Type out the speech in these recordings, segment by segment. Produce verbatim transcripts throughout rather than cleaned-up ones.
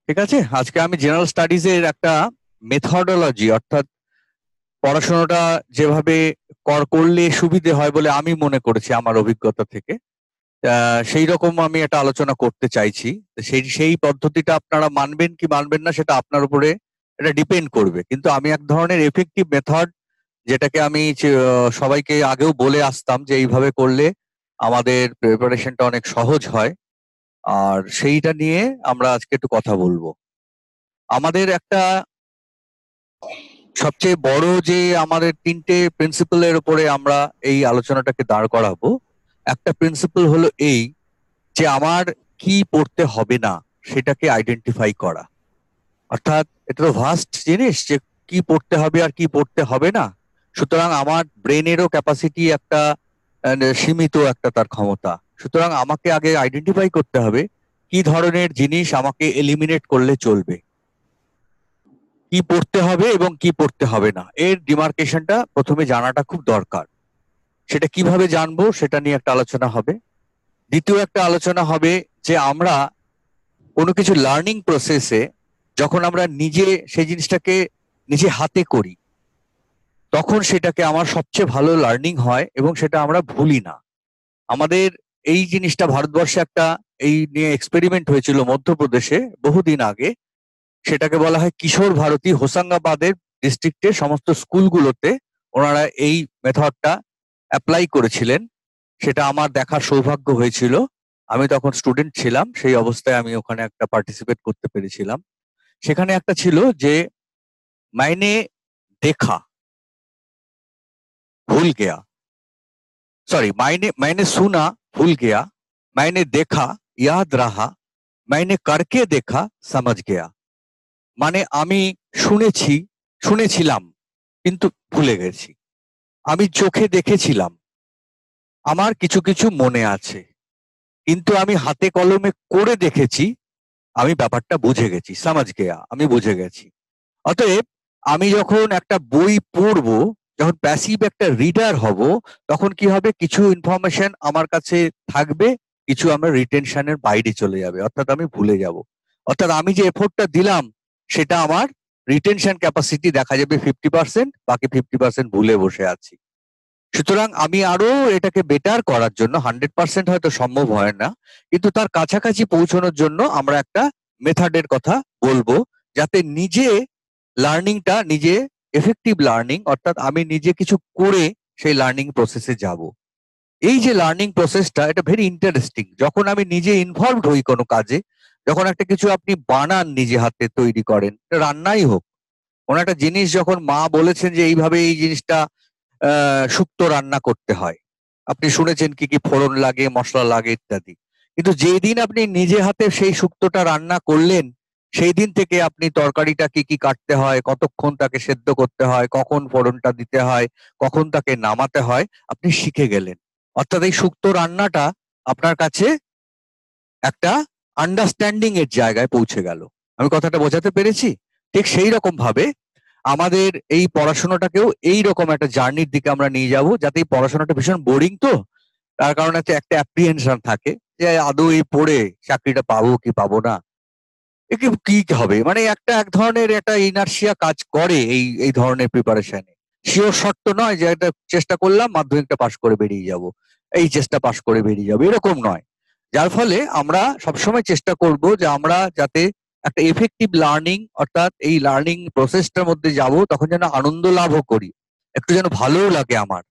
ঠিক আছে, আজকে আমি জেনারেল স্টাডিজ এর একটা মেথডোলজি অর্থাৎ পড়াশোনাটা যেভাবে কর করলে সুবিধে হয় বলে আমি মনে করেছি আমার অভিজ্ঞতা থেকে। আহ, সেই রকম আমি একটা আলোচনা করতে চাইছি। তো সেই সেই পদ্ধতিটা আপনারা মানবেন কি মানবেন না সেটা আপনার উপরে এটা ডিপেন্ড করবে, কিন্তু আমি এক ধরনের এফেক্টিভ মেথড যেটাকে আমি চে- আহ, সবাইকে আগেও বলে আসতাম যে এইভাবে করলে আমাদের প্রিপারেশনটা অনেক সহজ হয়। আর সেইটা নিয়ে আমরা আজকে একটু কথা বলবো। আমাদের একটা সবচেয়ে বড় যে আমাদের তিনটে প্রিন্সিপালের উপরে আমরা এই আলোচনাটাকে দাঁড় করাবো। একটা প্রিন্সিপাল হলো এই, যে আমার কি পড়তে হবে না সেটাকে আইডেন্টিফাই করা। অর্থাৎ এটা তো ভাস্ট জিনিস যে কি পড়তে হবে আর কি পড়তে হবে না। সুতরাং আমার ব্রেনেরও ক্যাপাসিটি একটা আহ, সীমিত একটা তার ক্ষমতা। সুতরাং আমাকে আগে আইডেন্টিফাই করতে হবে কি ধরনের জিনিস আমাকে এলিমিনেট করলে চলবে, কি পড়তে হবে এবং কি পড়তে হবে না, এর ডিমার্কেশনটা প্রথমে জানাটা খুব দরকার। সেটা কিভাবে জানবো সেটা নিয়ে একটা আলোচনা হবে। দ্বিতীয় একটা আলোচনা হবে যে আমরা কোনো কিছু লার্নিং প্রসেসে যখন আমরা নিজে সেই জিনিসটাকে নিজে হাতে করি, তখন সেটাকে আমার সবচেয়ে ভালো লার্নিং হয় এবং সেটা আমরা ভুলি না। আমাদের এই জিনিসটা ভারতবর্ষে একটা এই নিয়ে এক্সপেরিমেন্ট হয়েছিল মধ্যপ্রদেশে বহুদিন আগে। সেটাকে বলা হয় কিশোর ভারতী। হোসাঙ্গাবাদের ডিস্ট্রিক্টের সমস্ত স্কুলগুলোতে ওনারা এই মেথডটা অ্যাপ্লাই করেছিলেন। সেটা আমার দেখার সৌভাগ্য হয়েছিল। আমি তখন স্টুডেন্ট ছিলাম, সেই অবস্থায় আমি ওখানে একটা পার্টিসিপেট করতে পেরেছিলাম। সেখানে একটা ছিল যে মাইনে দেখা ভুল গেয়া, সরি, মাইনে মাইনে सुना ভুল গেয়া, মাইনে দেখা याद रहा, মাইনে करके देखा समझ गया। মানে আমি শুনেছি, শুনেছিলাম কিন্তু ভুলে গেছি। আমি চোখে দেখেছিলাম, আমার কিছু কিছু মনে আছে, কিন্তু আমি হাতে কলমে করে দেখেছি, আমি ব্যাপারটা বুঝে গেছি, সমাজ গেয়া, আমি বুঝে গেছি। অতএব আমি যখন একটা বই পড়বো, যখন প্যাসিভ একটা রিডার হব, তখন কি হবে, কিছু ইনফরমেশন আমার কাছে থাকবে, কিছু আমার রিটেনশনের বাইরে চলে যাবে, অর্থাৎ আমি ভুলে যাব। অর্থাৎ আমি যে এফোর্টটা দিলাম সেটা আমার রিটেনশন ক্যাপাসিটি দেখা যাবে ফিফটি পার্সেন্ট, বাকি ফিফটি পার্সেন্ট ভুলে বসে আছি। সুতরাং আমি আরো এটাকে বেটার করার জন্য, হান্ড্রেড পার্সেন্ট হয়তো সম্ভব হয় না, কিন্তু তার কাছাকাছি পৌঁছানোর জন্য আমরা একটা মেথডের কথা বলবো, যাতে নিজে লার্নিংটা নিজে এফেক্টিভ লার্নিং, অর্থাৎ আমি নিজে কিছু করে সেই লার্নিং প্রসেসে যাব। এই যে লার্নিং প্রসেসটা, এটা ভেরি ইন্টারেস্টিং। যখন আমি নিজে ইনভলভড হই কোনো কাজে, যখন একটা কিছু আপনি বানান, নিজে হাতে তৈরি করেন, রান্নাই হোক, কোনো একটা জিনিস যখন মা বলেছেন যে এইভাবে এই জিনিসটা আহ শুক্তো রান্না করতে হয়, আপনি শুনেছেন কি কি ফোড়ন লাগে, মশলা লাগে ইত্যাদি। কিন্তু যেই দিন আপনি নিজে হাতে সেই শুক্তোটা রান্না করলেন, সেই দিন থেকে আপনি তরকারিটা কি কি কাটতে হয়, কতক্ষণ তাকে সেদ্ধ করতে হয়, কখন ফোড়নটা দিতে হয়, কখন তাকে নামাতে হয়, আপনি শিখে গেলেন। অর্থাৎ এই শুক্তো রান্নাটা আপনার কাছে একটা আন্ডারস্ট্যান্ডিং এর জায়গায় পৌঁছে গেল। আমি কথাটা বোঝাতে পেরেছি? ঠিক সেই রকম ভাবে আমাদের এই পড়াশোনাটাকেও এই রকম একটা জার্নির দিকে আমরা নিয়ে যাব, যাতে এই পড়াশোনাটা ভীষণ বোরিং, তো তার কারণে হচ্ছে একটা অ্যাপ্রিহেনশন থাকে যে আদৌ এই পড়ে চাকরিটা পাবো কি পাবো না, একে কি হবে, মানে একটা এক ধরনের একটা ইনার্শিয়া কাজ করে এই এই ধরনের প্রিপারেশনে। শিওর শর্ত নয় যে একটা চেষ্টা করলাম মাধ্যমিকটা পাশ করে বেরিয়ে যাব, এই চেষ্টা পাশ করে বেরিয়ে যাবো, এরকম নয়। যার ফলে আমরা সবসময় চেষ্টা করব যে আমরা যাতে একটা এফেক্টিভ লার্নিং, অর্থাৎ এই লার্নিং প্রসেসটার মধ্যে যাব, তখন যেন আনন্দ লাভও করি, একটু যেন ভালোও লাগে আমার।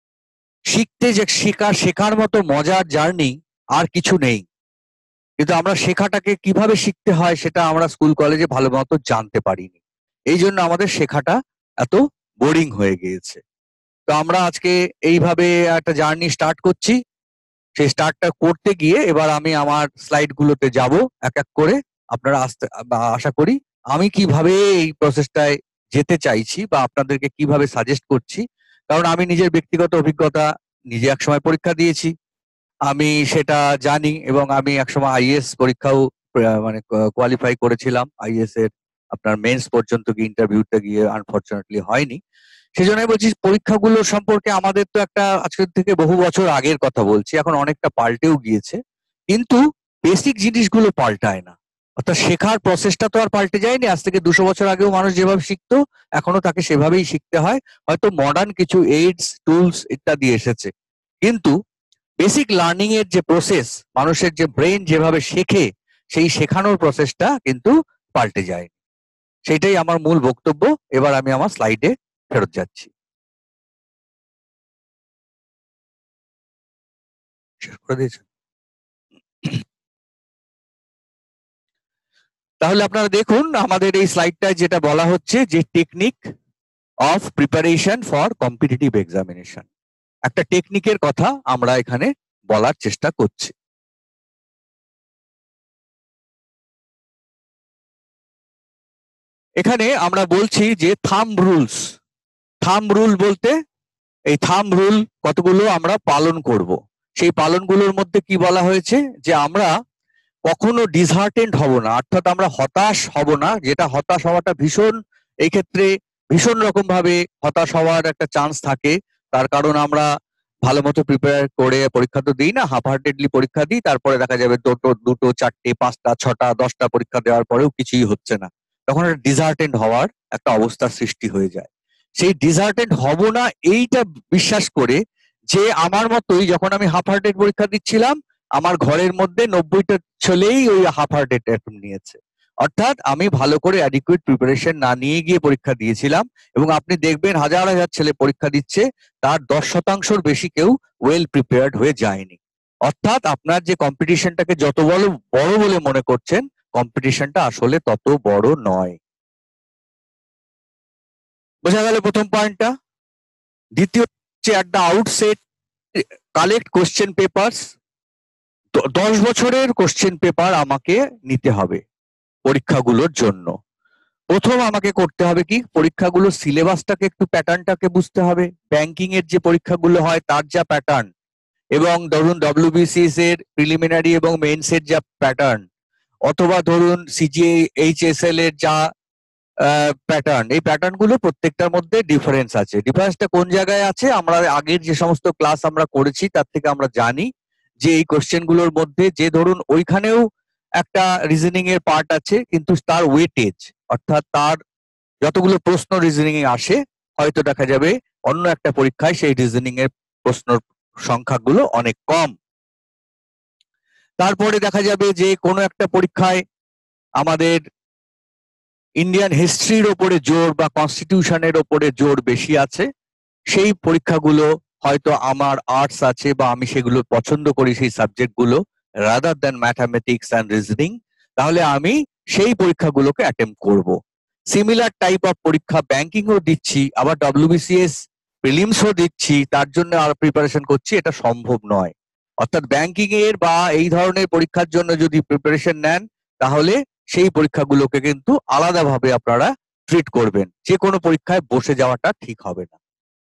শিখতে যে শেখা, শেখার মতো মজার জার্নি আর কিছু নেই। কিন্তু আমরা শেখাটাকে কিভাবে শিখতে হয় সেটা আমরা স্কুল কলেজে ভালো মতো জানতে পারিনি। এই জন্য আমাদের শেখাটা এত বোরিং হয়ে গিয়েছে। তো আমরা আজকে এইভাবে একটা জার্নি স্টার্ট করছি। সেই স্টার্টটা করতে গিয়ে এবার আমি আমার স্লাইড গুলোতে যাব এক এক করে। আপনারা আসতে বা আশা করি আমি কিভাবে এই প্রসেসটায় যেতে চাইছি বা আপনাদেরকে কিভাবে সাজেস্ট করছি। কারণ আমি নিজের ব্যক্তিগত অভিজ্ঞতা, নিজে একসময় পরীক্ষা দিয়েছি, আমি সেটা জানি, এবং আমি একসময় আইএএস পরীক্ষাও আহ, মানে কোয়ালিফাই করেছিলাম। আইএএস এর আপনার মেন্স পর্যন্ত গিয়ে ইন্টারভিউতে গিয়ে আনফরচুনেটলি হয়নি। সেই জন্য বলছি, পরীক্ষাগুলো সম্পর্কে আমাদের তো একটা আজকের থেকে বহু বছর আগের কথা বলছি, এখন অনেকটা পাল্টেও গিয়েছে, কিন্তু বেসিক জিনিসগুলো পাল্টায় না। অর্থাৎ শেখার প্রসেসটা তো আর পাল্টে যায়নি। আজ থেকে দুশো বছর আগেও মানুষ যেভাবে শিখতো এখনো তাকে সেভাবেই শিখতে হয়। হয়তো মডার্ন কিছু এইডস, টুলস ইত্যাদি এসেছে, কিন্তু বেসিক লার্নিং এর যে প্রসেস, মানুষের যে ব্রেন যেভাবে শেখে, সেই শেখানোর প্রসেসটা কিন্তু পাল্টে যায়। সেটাই আমার মূল বক্তব্য। এবার আমি আমার স্লাইডে ফেরত যাচ্ছি। শেষ করে দিয়েছেন? তাহলে আপনারা দেখুন আমাদের এই স্লাইডটায় যেটা বলা হচ্ছে যে technique of preparation for competitive examination, একটা টেকনিকের কথা আমরা এখানে বলার চেষ্টা করছি। এখানে আমরা বলছি যে থাম্ব রুলস। থাম্ব রুল বলতে এই থাম্ব রুল কতগুলো আমরা পালন করব। সেই পালনগুলোর মধ্যে কি বলা হয়েছে যে আমরা কখনো ডিসহার্টেন্ড হব না, অর্থাৎ আমরা হতাশ হব না। যেটা হতাশ হওয়াটা ভীষণ, এই ক্ষেত্রে ভীষণ রকম ভাবে হতাশ হওয়ার একটা চান্স থাকে। তার কারণ আমরা ভালো মতো প্রিপেয়ার করে পরীক্ষা তো দিই না, হাফ হার্টেডলি পরীক্ষা দিই, তারপরে দেখা যাবে দুটো দুটো চারটে পাঁচটা ছটা দশটা পরীক্ষা দেওয়ার পরেও কিছুই হচ্ছে না। তখন একটা ডিসহার্টেন্ড হওয়ার একটা অবস্থার সৃষ্টি হয়ে যায়। সেই ডিসহার্টেন্ড হব না এইটা বিশ্বাস করে, যে আমার মতোই যখন আমি হাফ হার্টেড পরীক্ষা দিচ্ছিলাম, আমার ঘরের মধ্যে নব্বইটা ছেলেই ওই হাফ হার্টেড অ্যাটেম্প্ট নিয়েছে। অর্থাৎ আমি ভালো করে অ্যাডিকুয়েট প্রিপারেশন না নিয়ে গিয়ে পরীক্ষা দিয়েছিলাম। এবং আপনি দেখবেন হাজার হাজার ছেলে পরীক্ষা দিচ্ছে, তার দশ শতাংশর বেশি কেউ ওয়েল প্রিপেয়ার্ড হয়ে যায়নি। অর্থাৎ আপনার যে কম্পিটিশনটাকে যত বড় বড় বলে মনে করছেন, কম্পিটিশনটা আসলে তত বড় নয়। বোঝা গেল প্রথম পয়েন্টটা। দ্বিতীয় হচ্ছে at the outset collect question papers. দশ বছরের কোশ্চেন পেপার আমাকে নিতে হবে পরীক্ষাগুলোর জন্য। প্রথম আমাকে করতে হবে কি, পরীক্ষাগুলোর সিলেবাসটাকে একটু প্যাটার্নটাকে বুঝতে হবে। ব্যাংকিং এর যে পরীক্ষাগুলো হয় তার যা প্যাটার্ন, এবং ধরুন ডব্লিউবিসিএস এর প্রিলিমিনারি এবং মেইনস এর যা প্যাটার্ন, অথবা ধরুন সিজিএইচএসএল এর যা প্যাটার্ন, এই প্যাটার্ন গুলো প্রত্যেকটার মধ্যে ডিফারেন্স আছে। ডিফারেন্সটা কোন জায়গায় আছে, আমরা আগের যে সমস্ত ক্লাস আমরা করেছি তার থেকে আমরা জানি যে এই কোশ্চেন গুলোর মধ্যে যে ধরুন ওইখানেও একটা রিজনিং এর পার্ট আছে, কিন্তু তার ওয়েটেজ, অর্থাৎ তার যতগুলো প্রশ্ন রিজনিং এ আসে, হয়তো দেখা যাবে অন্য একটা পরীক্ষায় সেই রিজনিং এর প্রশ্নের সংখ্যাগুলো অনেক কম। তারপরে দেখা যাবে যে কোনো একটা পরীক্ষায় আমাদের ইন্ডিয়ান হিস্ট্রির ওপরে জোর বা কনস্টিটিউশনের ওপরে জোর বেশি আছে। সেই পরীক্ষাগুলো হয়তো আমার আর্টস আছে বা আমি সেগুলো পছন্দ করি সেই সাবজেক্টগুলো, rather than mathematics and reasoning, তাহলে আমি সেই পরীক্ষাগুলোকে অ্যাটেম্প করব। সিমিলার টাইপ অফ পরীক্ষা ব্যাংকিংও দিচ্ছি, আবার ডব্লিউবিসিএস প্রিলিমসও দিচ্ছি, তার জন্য আর প্রিপারেশন করছি, এটা সম্ভব নয়। অর্থাৎ ব্যাংকিং এর বা এই ধরনের পরীক্ষার জন্য যদি প্রিপারেশন নেন, তাহলে সেই পরীক্ষাগুলোকে কিন্তু আলাদাভাবে আপনারা ট্রিট করবেন। যে কোনো পরীক্ষায় বসে যাওয়াটা ঠিক হবে না।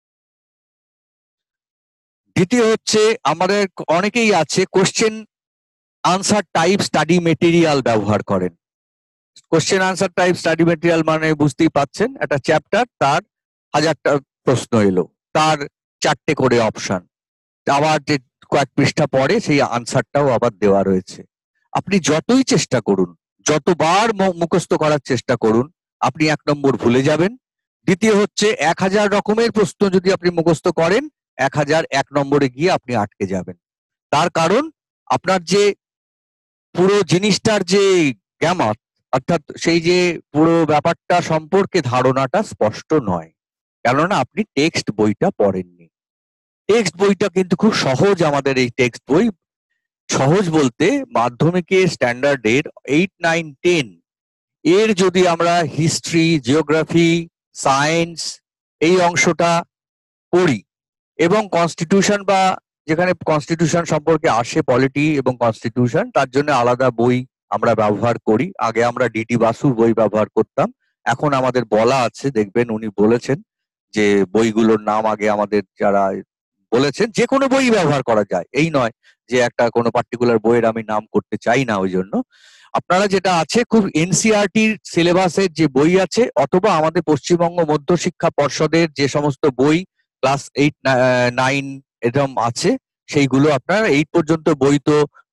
দ্বিতীয় হচ্ছে আমাদের অনেকেই আছে question answer type study material ব্যবহার করেন। Question answer type study material মানে বুঝতেই পাচ্ছেন, একটা চ্যাপ্টার, তার হাজারটা প্রশ্ন এলো, তার চারটে করে অপশন, আবার যে কয়েক পৃষ্ঠা পরে সেই আনসারটাও আবার দেওয়া রয়েছে। আপনি যতই চেষ্টা করুন, যতবার মুখস্থ করার চেষ্টা করুন, আপনি এক নম্বর ভুলে যাবেন। দ্বিতীয় হচ্ছে এক হাজার রকমের প্রশ্ন যদি আপনি মুখস্থ করেন, এক হাজার এক নম্বরে গিয়ে আপনি আটকে যাবেন। তার কারণ আপনার যে পুরো জিনিসটার যে গ্যামার, অর্থাৎ সেই যে পুরো ব্যাপারটা সম্পর্কে ধারণাটা স্পষ্ট নয়, কেননা আপনি টেক্সট বইটা পড়েননি। টেক্সট বইটা কিন্তু খুব সহজ। আমাদের এই টেক্সট বই সহজ বলতে মাধ্যমিকের স্ট্যান্ডার্ডের এইট নাইন টেন এর যদি আমরা হিস্ট্রি, জিওগ্রাফি, সায়েন্স এই অংশটা পড়ি, এবং কনস্টিটিউশন বা যেখানে কনস্টিটিউশন সম্পর্কে আসে, পলিটি এবং কনস্টিটিউশন, তার জন্য আলাদা বই আমরা ব্যবহার করি। আগে আমরা ডিটি বাসুর বই ব্যবহার করতাম, এখন আমাদের বলা আছে, দেখবেন উনি বলেছেন যে বইগুলোর নাম আগে আমাদের যারা বলেছেন, যে কোনো বই ব্যবহার করা যায়, এই নয় যে একটা কোনো পার্টিকুলার বইয়ের আমি নাম করতে চাই না। ওই জন্য আপনারা যেটা আছে খুব এনসিআরটির সিলেবাসের যে বই আছে, অথবা আমাদের পশ্চিমবঙ্গ মধ্যশিক্ষা পর্ষদের যে সমস্ত বই ক্লাস এইট নাইন এরকম আছে, সেইগুলো আপনারা এইট পর্যন্ত বই তো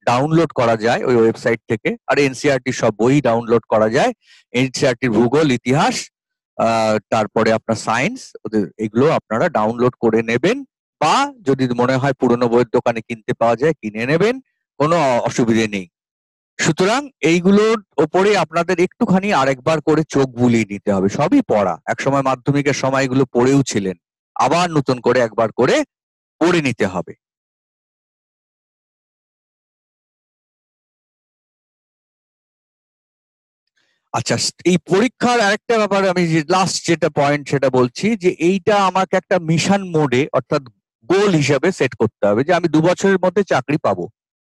ডাউনলোড করা যায় ওই ওয়েবসাইট থেকে, আর এনসিইআরটি সব বই ডাউনলোড করা যায়। এনসিইআরটির ভূগোল, ইতিহাস, আহ, তারপরে আপনার সায়েন্স, ওদের এগুলো আপনারা ডাউনলোড করে নেবেন, বা যদি মনে হয় পুরনো বইয়ের দোকানে কিনতে পাওয়া যায় কিনে নেবেন, কোনো অসুবিধে নেই। সুতরাং এইগুলোর ওপরে আপনাদের একটুখানি আরেকবার করে চোখ বুলিয়ে নিতে হবে। সবই পড়া, একসময় মাধ্যমিকের সময় এগুলো পড়েও ছিলেন, আবার নতুন করে একবার করে পড়ে নিতে হবে। আচ্ছা, এই পরীক্ষার আরেকটা ব্যাপার আমি লাস্ট যেটা পয়েন্ট সেটা বলছি, যে এইটা আমাকে একটা মিশন মোডে অর্থাৎ গোল হিসাবে সেট করতে হবে, যে আমি দু বছরের মধ্যে চাকরি পাবো,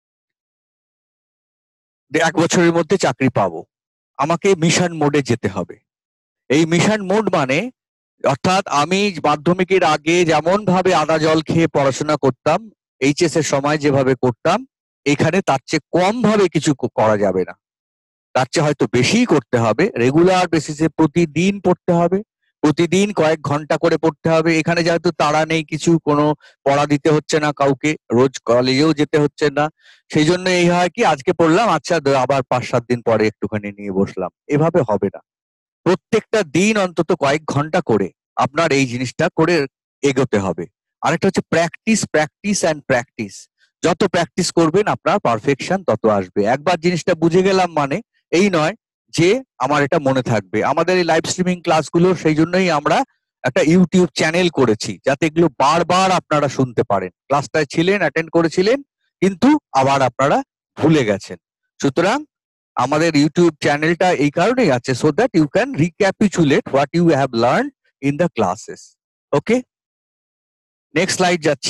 এক বছরের মধ্যে চাকরি পাবো, আমাকে মিশন মোডে যেতে হবে। এই মিশন মোড মানে, অর্থাৎ আমি মাধ্যমিকের আগে যেমন ভাবে আদা জল খেয়ে পড়াশোনা করতাম, এইচএস এর সময় যেভাবে করতাম, এখানে তার চেয়ে কম ভাবে কিছু করা যাবে না, তার চেয়ে হয়তো বেশিই করতে হবে। রেগুলার বেসিসে প্রতিদিন পড়তে হবে, প্রতিদিন কয়েক ঘন্টা করে পড়তে হবে। এখানে যেহেতু তাড়া নেই, কিছু কোনো পড়া দিতে হচ্ছে না কাউকে, রোজ কলেজেও যেতে হচ্ছে না, সেই জন্য এই হয় কি, আজকে পড়লাম, আচ্ছা আবার পাঁচ সাত দিন পরে একটুখানি নিয়ে বসলাম, এভাবে হবে না। প্রত্যেকটা দিন অন্তত কয়েক ঘন্টা করে আপনার এই জিনিসটা করে এগোতে হবে। আরেকটা হচ্ছে প্র্যাকটিস, প্র্যাকটিস অ্যান্ড প্র্যাকটিস। যত প্র্যাকটিস করবেন আপনার পারফেকশন তত আসবে। একবার জিনিসটা বুঝে গেলাম মানে এই নয় যে আমার এটা মনে থাকবে। আমাদের এই লাইভ স্ট্রিমিং ক্লাসগুলো সেই জন্যই আমরা একটা ইউটিউব চ্যানেল করেছি, যাতে এগুলো বারবার আপনারা শুনতে পারেন। ক্লাসটায় ছিলেন, অ্যাটেন্ড করেছিলেন, কিন্তু আবার আপনারা ভুলে গেছেন। সুতরাং আমাদের ইউটিউব চ্যানেলটা এই কারণেই আছে, so that you can recapitulate what you have learn in the classes. Okay, next slide যাচ্ছি।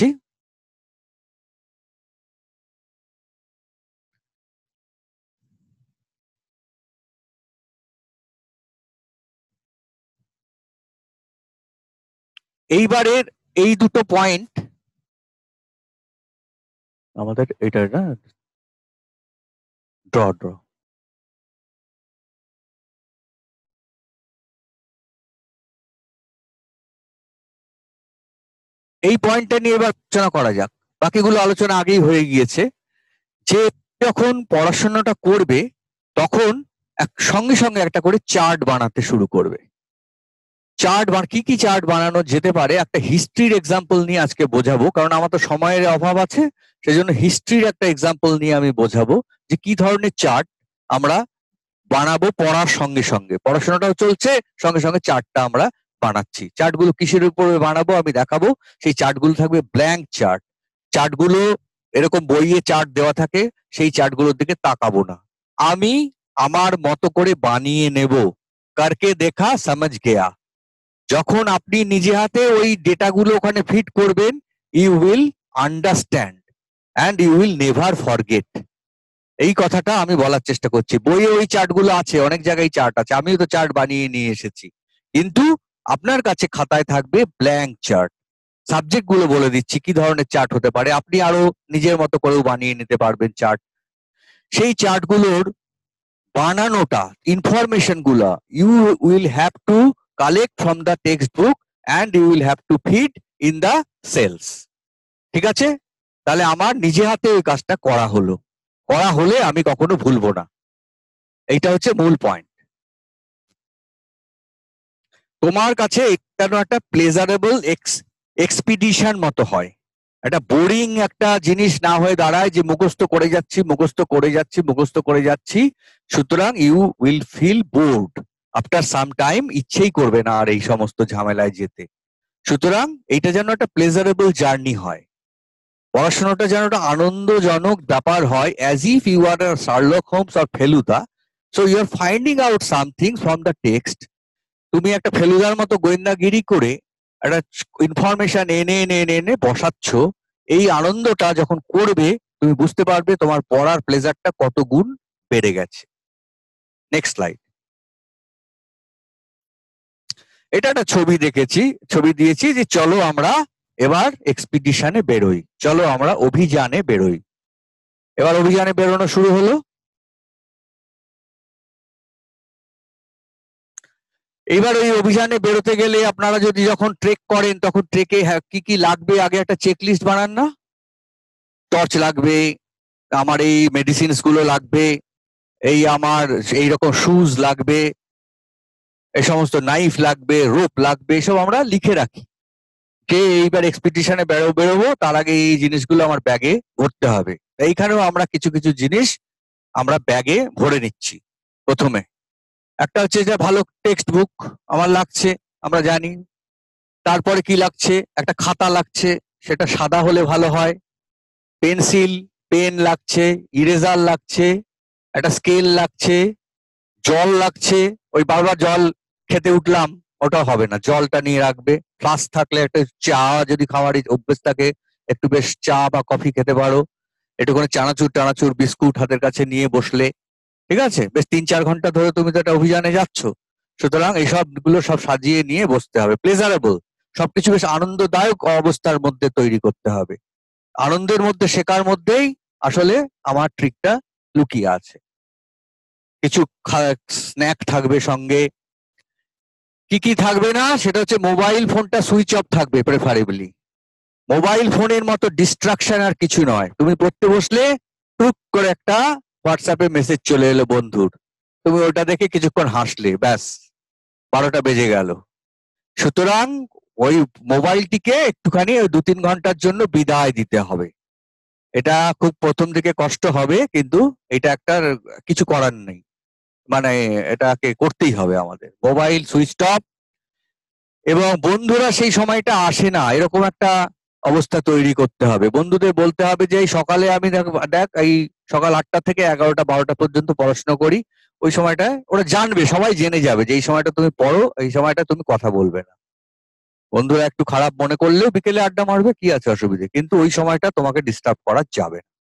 এইবারের এই দুটো পয়েন্ট আমাদের এটা না, ড্র ড্র এই পয়েন্টটা নিয়ে এবার আলোচনা করা যাক। বাকিগুলো আলোচনা আগেই হয়ে গিয়েছে, যে যখন পড়াশোনাটা করবে তখন এক সঙ্গে সঙ্গে একটা করে চার্ট বানাতে শুরু করবে। চার্ট বা কি কি চার্ট বানানো যেতে পারে, একটা হিস্ট্রির এক্সাম্পল নিয়ে আজকে বোঝাবো, কারণ আমার তো সময়ের অভাব আছে, সেজন্য হিস্ট্রির একটা এক্সাম্পল নিয়ে আমি বোঝাবো যে কি ধরনের চার্ট আমরা বানাবো পড়ার সঙ্গে সঙ্গে। পড়াশোনাটাও চলছে, সঙ্গে সঙ্গে চার্টটা আমরা বানাচ্ছি। চার্টগুলো কিসের উপরে বানাবো আমি দেখাবো। সেই চার্টগুলো থাকবে ব্ল্যাঙ্ক চার্ট। চার্টগুলো এরকম বইয়ে চার্ট দেওয়া থাকে, সেই চার্টগুলোর দিকে তাকাবো না, আমি আমার মতো করে বানিয়ে নেব। কারকে দেখা সমঝ গেয়া। যখন আপনি নিজে হাতে ওই ডেটাগুলো ওখানে ফিট করবেন, you will understand and you will never forget. এই কথাটা আমি বলার চেষ্টা করছি। বইয়ে ওই চার্টগুলো আছে, অনেক জায়গায় চার্ট আছে, আমিও তো চার্ট বানিয়ে নিয়ে এসেছি, কিন্তু আপনার কাছে খাতায় থাকবে ব্ল্যাঙ্ক চার্ট। সাবজেক্ট গুলো বলে দিচ্ছি কি ধরনের চার্ট হতে পারে, আপনি আরো নিজের মতো করেও বানিয়ে নিতে পারবেন চার্ট। সেই চার্টগুলোর বানানোটা, ইনফরমেশন গুলা you will have to collect from the text book and you will have to feed in the cells. ঠিক আছে, তাহলে আমার নিজে হাতে ওই কাজটা করা হলো, করা হলে আমি কখনো ভুলবো না। এইটা হচ্ছে মূল পয়েন্ট। তোমার কাছে কেন একটা প্লেজারেবল এক্সপিডিশন মতো হয়, একটা বোরিং একটা জিনিস না হয়ে দাঁড়ায় যে মুখস্থ করে যাচ্ছি মুখস্থ করে যাচ্ছি মুখস্থ করে যাচ্ছি। সুতরাং you will feel bored after some time, ইচ্ছেই করবে না আর এই সমস্ত ঝামেলায় যেতে। সুতরাং এইটা যেন একটা প্লেজারেবল জার্নি হয়, পড়াশোনাটা যেন একটা আনন্দজনক ব্যাপার হয়, as if you are Sherlock Holmes or Feluda. So you are finding out something from the text. তুমি একটা ফেলুদার মতো গোয়েন্দাগিরি করে একটা ইনফরমেশন এনে এনে এনে এনে বসাচ্ছ। এই আনন্দটা যখন করবে তুমি বুঝতে পারবে তোমার পড়ার প্লেজারটা কত গুণ বেড়ে গেছে। Next slide. এটা একটা ছবি দেখেছি, ছবি দিয়েছি যে চলো আমরা এবার এক্সপিডিশনে বেরোই, চলো আমরা অভিযানে বেরোই। এবার অভিযানে বেরোনো শুরু হলো। এবার ওই অভিযানে বেরোতে গেলে আপনারা যদি যখন ট্রেক করেন তখন ট্রেকে কি কি লাগবে আগে একটা চেকলিস্ট বানান না? টর্চ লাগবে, আমার এই মেডিসিনস গুলো লাগবে, এই আমার এইরকম শুজ লাগবে, এই সমস্ত নাইফ লাগবে, রোপ লাগবে, এসব আমরা লিখে রাখি যে এইবার এক্সপিডিশনে বেরো বেরোবো তার আগে এই জিনিসগুলো আমার ব্যাগে ভরতে হবে। এইখানেও আমরা কিছু কিছু জিনিস আমরা ব্যাগে ভরে নিচ্ছি। প্রথমে একটা হচ্ছে যে ভালো টেক্সট বুক আমার লাগছে, আমরা জানি। তারপরে কি লাগছে, একটা খাতা লাগছে, সেটা সাদা হলে ভালো হয়। পেন্সিল, পেন লাগছে, ইরেজার লাগছে, একটা স্কেল লাগছে, জল লাগছে। ওই বারবার জল খেতে উঠলাম ওটা হবে না, জলটা নিয়ে রাখবে। ফ্লাস্ক থাকলে একটা চা, যদি খাওয়ার অভ্যেস থাকে একটু বেশ চা বা কফি খেতে পারো। একটুখানি চানাচুর টানাচুর বিস্কুট হাতের কাছে নিয়ে বসলে, ঠিক আছে? বেশ তিন চার ঘন্টা ধরে তুমি তো একটা অভিযানে যাচ্ছ, সুতরাং এইসব গুলো সব সাজিয়ে নিয়ে বসতে হবে। প্লেজারেবল, সবকিছু বেশ আনন্দদায়ক অবস্থার মধ্যে তৈরি করতে হবে। আনন্দের মধ্যে শেখার মধ্যেই আসলে আমার ট্রিকটা লুকিয়ে আছে। কিছু স্ন্যাক থাকবে সঙ্গে। কি কি থাকবে না, সেটা হচ্ছে মোবাইল ফোনটা সুইচ অফ থাকবে প্রেফারেবলি। মোবাইল ফোনের মতো ডিস্ট্রাকশন আর কিছু নয়। তুমি পড়তে বসলে টুক করে একটা হোয়াটসঅ্যাপে মেসেজ চলে এলো বন্ধুর, তুমি ওটা দেখে কিছুক্ষণ হাসলে, ব্যাস বারোটা বেজে গেল। সুতরাং ওই মোবাইলটিকে একটুখানি ওই দু তিন ঘন্টার জন্য বিদায় দিতে হবে। এটা খুব প্রথম দিকে কষ্ট হবে, কিন্তু এটা একটা কিছু করার নেই, মানে এটাকে করতেই হবে আমাদের। মোবাইল সুইচ অফ, এবং বন্ধুরা সেই সময়টা আসে না এরকম একটা অবস্থা তৈরি করতে হবে। বন্ধুদের বলতে হবে যে এই সকালে আমি দেখ দেখ এই সকাল আটটা থেকে এগারোটা বারোটা পর্যন্ত পড়াশোনা করি, ওই সময়টা ওরা জানবে, সবাই জেনে যাবে যে এই সময়টা তুমি পড়ো, এই সময়টা তুমি কথা বলবে না। বন্ধুরা একটু খারাপ মনে করলেও বিকেলে আড্ডা মারবে, কি আছে অসুবিধে, কিন্তু ওই সময়টা তোমাকে ডিস্টার্ব করা যাবে না।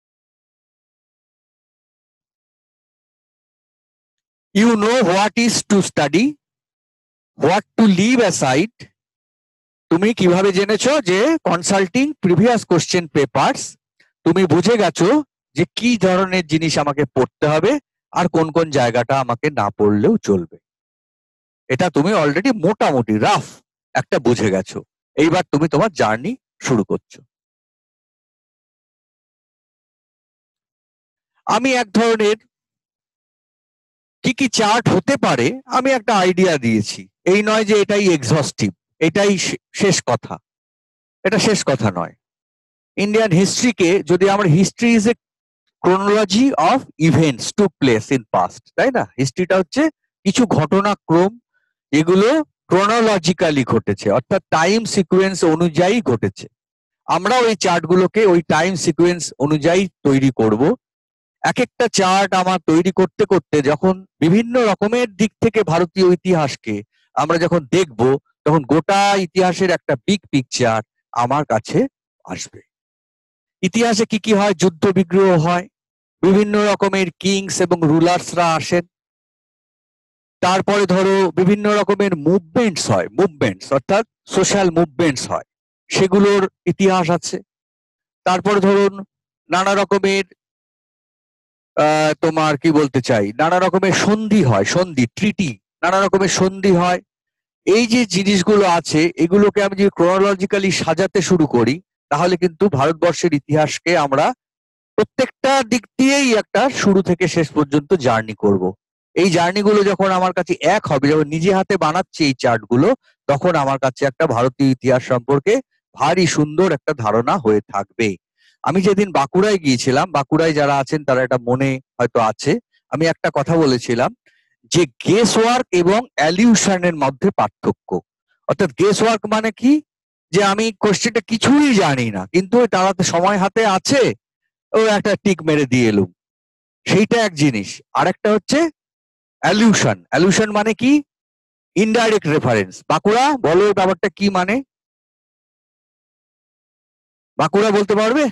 You know what is to study, what to leave aside. তুমি কিভাবে জেনেছো যে কনসাল্টিং প্রিভিয়াস কোশ্চেন পেপারস, তুমি বুঝে গেছো যে কি ধরনের জিনিস আমাকে পড়তে হবে আর কোন কোন জায়গাটা আমাকে না পড়লেও চলবে। এটা তুমি অলরেডি মোটামুটি রাফ একটা বুঝে গেছো। এইবার তুমি তোমার জার্নি শুরু করছো। আমি এক ধরনের কি কি চার্ট হতে পারে আমি একটা আইডিয়া দিয়েছি। এই নয় যে এটাই এক্সহস্টিভ, এটাই শেষ কথা, এটা শেষ কথা নয়। ইন্ডিয়ান হিস্ট্রিকে যদি আমরা, history is a chronology of events to place in past, তাই না? হিস্ট্রিটা হচ্ছে কিছু ঘটনাক্রম এগুলো ক্রোনোলজিক্যালি ঘটেছে, অর্থাৎ টাইম সিকোয়েন্স অনুযায়ী ঘটেছে। আমরা ওই চার্টগুলোকে ওই টাইম সিকোয়েন্স অনুযায়ী তৈরি করব। এক একটা চার্ট আমার তৈরি করতে করতে যখন বিভিন্ন রকমের দিক থেকে ভারতীয় ইতিহাসকে আমরা যখন দেখব, তখন গোটা ইতিহাসের একটা বিগ পিকচার আমার কাছে আসবে। ইতিহাসে কি কি হয়, যুদ্ধ বিগ্রহ হয়, বিভিন্ন রকমের কিংস এবং রুলার্সরা আসেন, তারপরে ধরো বিভিন্ন রকমের মুভমেন্টস হয়, মুভমেন্টস অর্থাৎ সোশ্যাল মুভমেন্টস হয়, সেগুলোর ইতিহাস আছে। তারপরে ধরুন নানা রকমের আহ তোমার কি বলতে চাই, নানা রকমের সন্ধি হয়, সন্ধি ট্রিটি, নানা রকমের সন্ধি হয়। এই যে জিনিসগুলো আছে এগুলোকে আমি যদি ক্রোনোলজিক্যালি সাজাতে শুরু করি, তাহলে কিন্তু ভারতবর্ষের ইতিহাসকে আমরা প্রত্যেকটা দিক দিয়েই একটা শুরু থেকে শেষ পর্যন্ত জার্নি করব। এই জার্নিগুলো যখন আমার কাছে এক হবে, যখন নিজে হাতে বানাচ্ছি এই চার্টগুলো, তখন আমার কাছে একটা ভারতীয় ইতিহাস সম্পর্কে ভারী সুন্দর একটা ধারণা হয়ে থাকবে। আমি যেদিন বাঁকুড়ায় গিয়েছিলাম, বাঁকুড়ায় যারা আছেন তারা এটা মনে হয়তো আছে, আমি একটা কথা বলেছিলাম যে গেস ওয়ার্ক এবং অ্যালিউশনের মধ্যে পার্থক্য। অর্থাৎ গেস ওয়ার্ক মানে কি, যে আমি কোশ্চেনটা কিছুই জানি না, কিন্তু তারা সময় হাতে আছে, ও একটা টিক মেরে দিয়ে এলুম, সেইটা এক জিনিস। আর একটা হচ্ছে অ্যালিউশন। অ্যালিউশন মানে কি, ইনডাইরেক্ট রেফারেন্স। বাঁকুড়া বলো এই ব্যাপারটা কি মানে, বাঁকুড়া বলতে পারবে?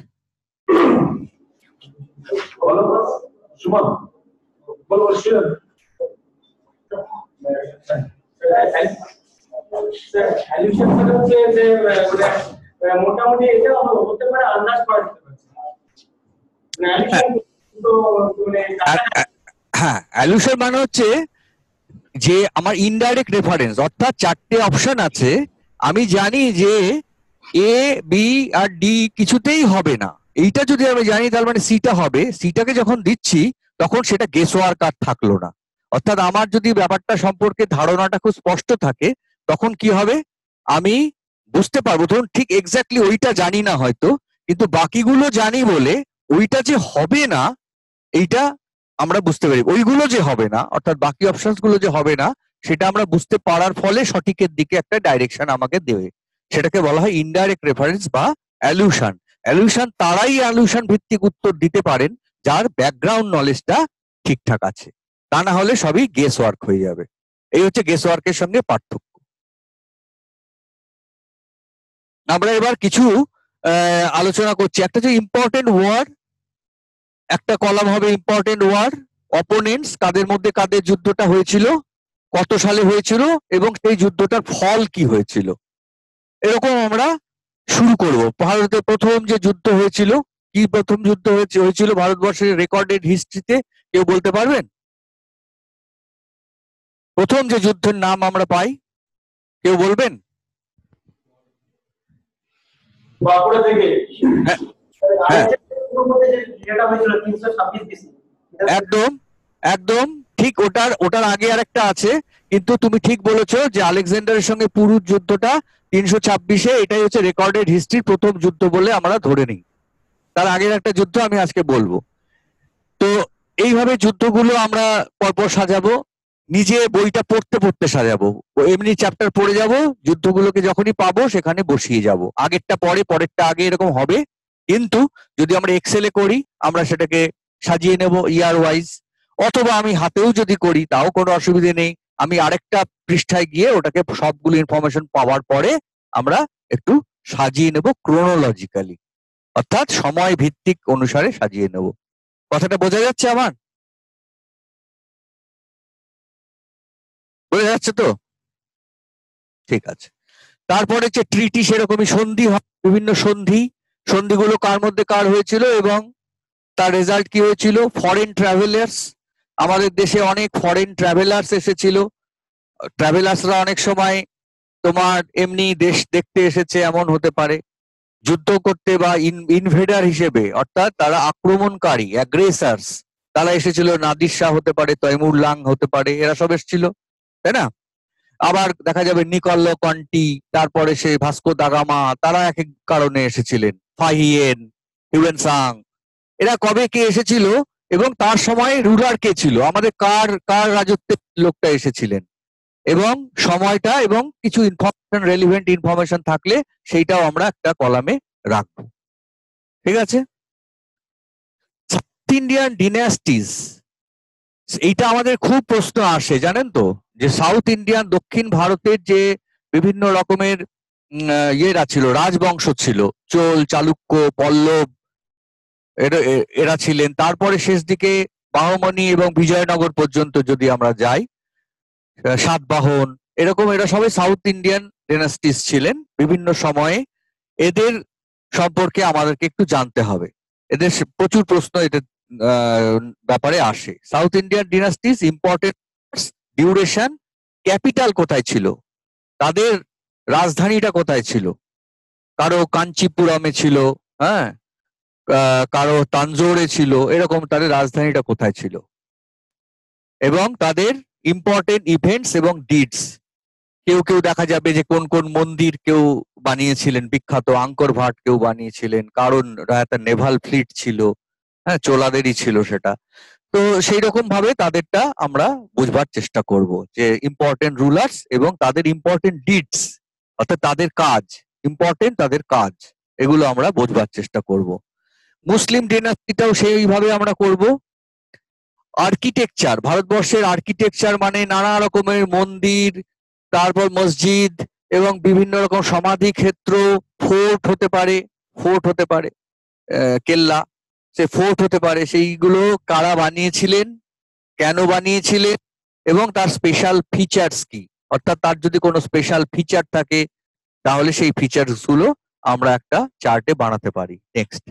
মোটামুটি এটা হতে পারে, আন্দাজ করা যেতে পারে। হ্যাঁ, অ্যালিউশন মানে হচ্ছে যে আমার ইনডাইরেক্ট রেফারেন্স, অর্থাৎ চারটে অপশন আছে, আমি জানি যে এ বি আর ডি কিছুতেই হবে না, এইটা যদি আমি জানি তার মানে সিটা হবে, সিটাকে যখন দিচ্ছি তখন সেটা গেস ওয়ার্ক আর থাকলো না। অর্থাৎ আমার যদি ব্যাপারটা সম্পর্কে ধারণাটা খুব স্পষ্ট থাকে তখন কি হবে, আমি বুঝতে পারবো। ধরুন ঠিক এক্স্যাক্টলি ওইটা জানি না হয়তো, কিন্তু বাকিগুলো জানি বলে ওইটা যে হবে না এইটা আমরা বুঝতে পারি। ওইগুলো যে হবে না অর্থাৎ বাকি অপশনস গুলো যে হবে না সেটা আমরা বুঝতে পারার ফলে সঠিকের দিকে একটা ডাইরেকশন আমাকে দেবে। সেটাকে বলা হয় ইনডাইরেক্ট রেফারেন্স বা অ্যালুশন। অ্যালুশন তারাই অ্যালুশন ভিত্তিক উত্তর দিতে পারেন যার ব্যাকগ্রাউন্ড নলেজটা ঠিকঠাক আছে, তা না হলে সবই গেস ওয়ার্ক হয়ে যাবে। এই হচ্ছে গেস ওয়ার্কের সঙ্গে পার্থক্য। আমরা এবার কিছু আহ, আলোচনা করছি। একটা যে ইম্পর্টেন্ট ওয়ার্ড, একটা কলাম হবে ইম্পর্টেন্ট ওয়ার্ড, অপোনেন্টস, কাদের মধ্যে কাদের যুদ্ধটা হয়েছিল, কত সালে হয়েছিল এবং সেই যুদ্ধটার ফল কি হয়েছিল। এরকম আমরা শুরু করব। ভারতে প্রথম যে যুদ্ধ হয়েছিল, কি প্রথম যুদ্ধ হয়েছিল ভারতবর্ষের রেকর্ডেড হিস্ট্রিতে, কেউ বলতে পারবেন? প্রথম যে যুদ্ধের নাম আমরা পাই, কেউ বলবেন? বাঁকুড়া থেকে হ্যাঁ হ্যাঁ যেটা হয়েছিল তিনশো ছাব্বিশ বিসি। একদম একদম ঠিক। ওটার ওটার আগে আরেকটা আছে, কিন্তু তুমি ঠিক বলেছো যে আলেকজান্ডারের সঙ্গে পুরুষ যুদ্ধটা তিনশো ছাব্বিশে, এটাই হচ্ছে রেকর্ডেড হিস্ট্রির প্রথম যুদ্ধ বলে আমরা ধরে নিই। তার আগের একটা যুদ্ধ আমি আজকে বলবো। তো এইভাবে যুদ্ধগুলো আমরা পরপর সাজাবো, নিজে বইটা পড়তে পড়তে সাজাবো। এমনি চ্যাপ্টার পড়ে যাব, যুদ্ধগুলোকে যখনই পাবো সেখানে বসিয়ে যাব, আগেরটা পরে পরেরটা আগে, এরকম হবে। কিন্তু যদি আমরা এক্সেলে করি আমরা সেটাকে সাজিয়ে নেব ইয়ার ওয়াইজ, অথবা আমি হাতেও যদি করি তাও কোনো অসুবিধে নেই। আমি আরেকটা পৃষ্ঠায় গিয়ে ওটাকে সবগুলো ইনফরমেশন পাওয়ার পরে আমরা একটু সাজিয়ে নেব ক্রোনোলজিক্যালি, অর্থাৎ সময় ভিত্তিক অনুসারে সাজিয়ে নেব। কথাটা বোঝা যাচ্ছে আমার? বোঝা যাচ্ছে তো? ঠিক আছে। তারপরে যে ট্রিটি, সেরকমই সন্ধি হয়, বিভিন্ন সন্ধি, সন্ধিগুলো কার মধ্যে কার হয়েছিল এবং তার রেজাল্ট কি হয়েছিল। ফরেন ট্রাভেলার্স, আমাদের দেশে অনেক ফরেন ট্রাভেলার্স এসেছিল। ট্রাভেলার্সরা অনেক সময় তোমার এমনি দেশ দেখতে এসেছে এমন হতে পারে, যুদ্ধ করতে বা ইনভেডার হিসেবে, অর্থাৎ তারা আক্রমণকারী, অ্যাগ্রেসার্স, তারা এসেছিল। নাদির শাহ হতে পারে, তৈমুর লাং হতে পারে, এরা সব এসেছিল, তাই না? আবার দেখা যাবে নিকল্লো কন্টি, তারপরে সে ভাস্কো দা গামা, তারা এক এক কারণে এসেছিলেন। ফাহিয়েন, হিউয়েন সাং, এরা কবে কে এসেছিল এবং তার সময় রুলার কে ছিল, আমাদের কার কার রাজত্বের লোকটা এসেছিলেন, এবং সময়টা এবং কিছু ইনফরমেশন, রেলিভেন্ট ইনফরমেশন থাকলে সেইটাও আমরা একটা কলামে রাখবো। ঠিক আছে? সাউথ ইন্ডিয়ান ডিনাস্টিস, এইটা আমাদের খুব প্রশ্ন আসে, জানেন তো, যে সাউথ ইন্ডিয়ান, দক্ষিণ ভারতের যে বিভিন্ন রকমের ইয়েরা ছিল, রাজবংশ ছিল, চোল, চালুক্য, পল্লব, এরা ছিলেন। তারপরে শেষ দিকে বাহমনি এবং বিজয়নগর পর্যন্ত যদি আমরা যাই, সাতবাহন, এরকম, এরা সবাই সাউথ ইন্ডিয়ান ডিনাস্টিস ছিলেন বিভিন্ন সময়ে। এদের সম্পর্কে আমাদেরকে একটু জানতে হবে, এদের প্রচুর প্রশ্ন এদের ব্যাপারে আসে। South Indian dynasties, important, duration, capital কোথায় ছিল, তাদের রাজধানীটা কোথায় ছিল, কারো কাঞ্চিপুরমে ছিল, হ্যাঁ, কারো তানজোরে ছিল, এরকম তাদের রাজধানীটা কোথায় ছিল, এবং তাদের ইম্পর্টেন্ট ইভেন্টস এবং ডিডস। কেউ কেউ দেখা যাবে যে কোন কোন মন্দির কেউ বানিয়েছিলেন, বিখ্যাত আঙ্কর ভাট কেউ বানিয়েছিলেন, কারণ একটা নেভাল ফ্লিট ছিল, হ্যাঁ, চোলাদেরই ছিল সেটা। তো সেই রকম ভাবে তাদেরটা আমরা বুঝবার চেষ্টা করব, যে ইম্পর্টেন্ট রুলার্স এবং তাদের ইম্পর্টেন্ট ডিডস, অর্থাৎ তাদের কাজ, ইম্পর্টেন্ট তাদের কাজ, এগুলো আমরা বুঝবার চেষ্টা করব। মুসলিম ডিনাস্টিটাও সেইভাবে আমরা করব। আর্কিটেকচার, ভারতবর্ষের আর্কিটেকচার মানে নানা রকমের মন্দির, তারপর মসজিদ এবং বিভিন্ন রকম সমাধি ক্ষেত্র, ফোর্ট হতে পারে, ফোর্ট হতে পারে কেল্লা, সে ফোর্ট হতে পারে, সেইগুলো কারা বানিয়েছিলেন, কেন বানিয়েছিলেন এবং তার স্পেশাল ফিচার্স কি, অর্থাৎ তার যদি কোনো স্পেশাল ফিচার থাকে তাহলে সেই ফিচার্স গুলো আমরা একটা চার্টে বানাতে পারি। নেক্সট,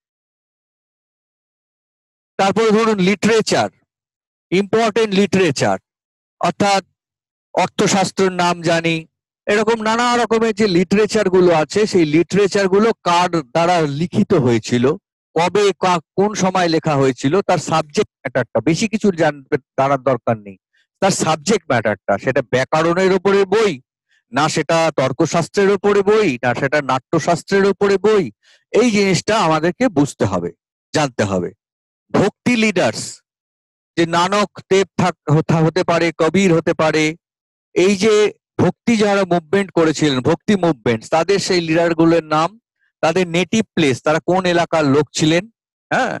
তারপরে ধরুন লিটারেচার, ইম্পর্টেন্ট লিটারেচার, অর্থাৎ অর্থশাস্ত্রের নাম জানি, এরকম নানা রকমের যে লিটারেচার গুলো আছে সেই লিটারেচার গুলো কার দ্বারা লিখিত হয়েছিল কবে কোন সময় লেখা হয়েছিল, তার সাবজেক্ট ম্যাটারটা, বেশি কিছু জানতে জানার দরকার নেই, তার সাবজেক্ট ম্যাটারটা, সেটা ব্যাকরণের উপরে বই, না সেটা তর্কশাস্ত্রের উপরে বই, না সেটা নাট্যশাস্ত্রের উপরে বই, এই জিনিসটা আমাদেরকে বুঝতে হবে, জানতে হবে। ভক্তি লিডার্স, যে নানক দেব হতে পারে, কবির হতে পারে, এই যে ভক্তি যারা মুভমেন্ট করেছিলেন, ভক্তি মুভমেন্ট, তাদের সেই লিডার গুলোর নাম, তাদের নেটিভ প্লেস, তারা কোন এলাকার লোক ছিলেন, হ্যাঁ,